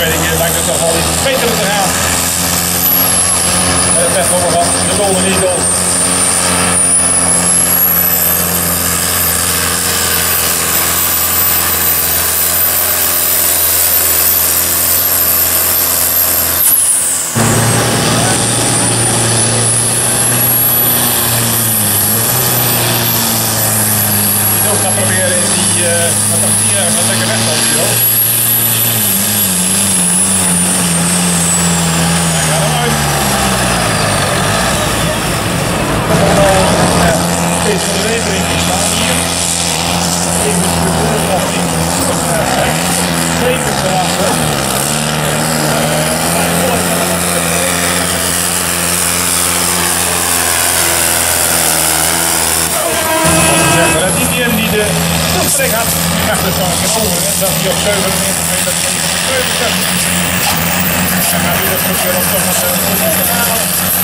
tweede keer lijkt het toch wel iets beter te gaan. Het is nog wat de Golden Eagle. Ik ga proberen in die wat lekker weg op die hoog. Hij gaat hem uit. Steeds van de levering die staan hier. Even de nog in tekens erachter. Die de stoptrek had, krijgt dus nog een keer over en dat hij op 97 meter 77. En dan gaat hij dat terug weer op toch met de halen.